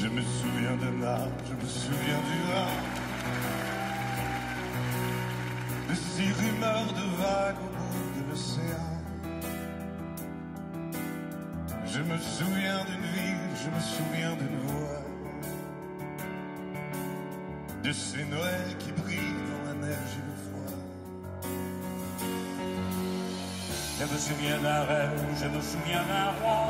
Je me souviens de l'âme, je me souviens du vin, de ces rumeurs de vagues au bout de l'océan. Je me souviens d'une ville, je me souviens d'une voix, de ces Noëls qui brillent dans la neige et le froid. Je me souviens d'un rêve, je me souviens d'un roi,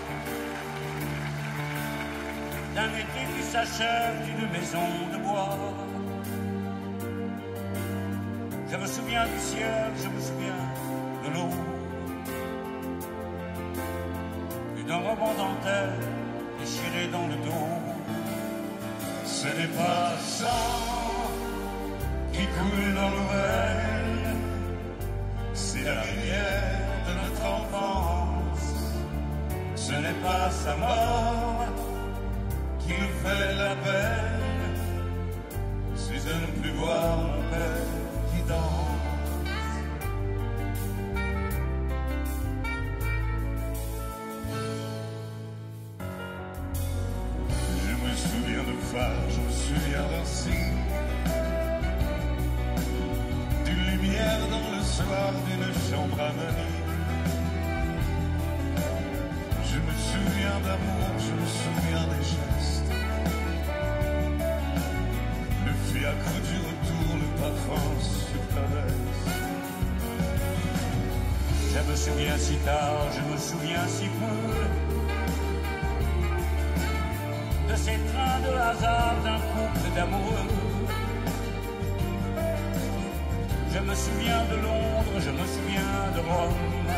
d'un été qui s'achève, d'une maison de bois. Je me souviens du ciel, je me souviens de l'eau, et d'un robe en dentelle déchiré dans le dos. Ce n'est pas le sang qui coule dans nos veines, c'est la rivière de notre enfance. Ce n'est pas sa mort qui nous fait la peine, c'est de ne plus voir mon père qui danse. Je me souviens de phare, je me souviens d'un signe, d'une lumière dans le soir d'une chambre anonyme. Je me souviens d'amour, je me souviens des gestes, le fiacre du retour, le parfum sur ta veste. Je me souviens si tard, je me souviens si peu, de ces trains de hasard d'un couple d'amoureux. Je me souviens de Londres, je me souviens de Rome,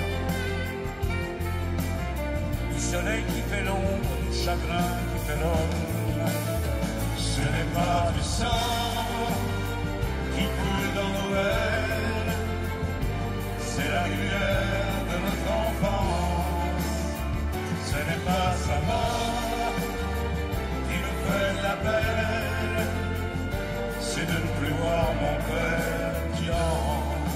du soleil qui fait l'ombre, du chagrin qui fait l'homme. Ce n'est pas du sang qui coule dans nos veines, c'est la lumière de notre enfance. Ce n'est pas sa mort qui nous fait de la peine, c'est de ne plus voir mon père qui danse.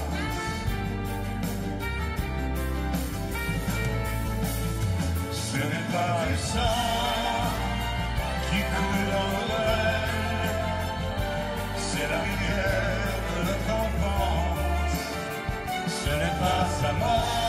Ce n'est pas du sang qui coule dans nos veines, c'est la rivière de notre enfance. Ce n'est pas sa mort